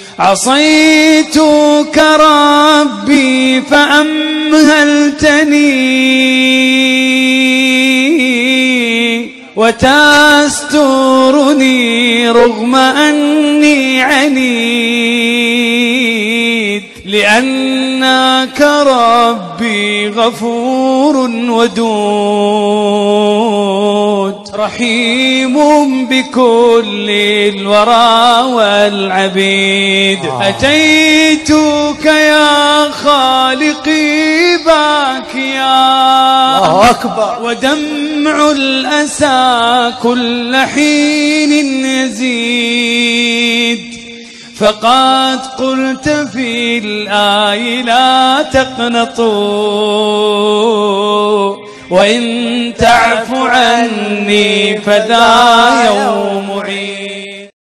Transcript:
عصيتك ربي فأمهلتني وتسترني رغم أني عنيد، لأنك ربي غفور ودود رحيم بكل الورى والعبيد. أتيتك يا خالقي باكيا ودمع الأسى كل حين يزيد، فقد قلت في الآي لا تقنطوا وإن تعف عني فذا يوم عيد.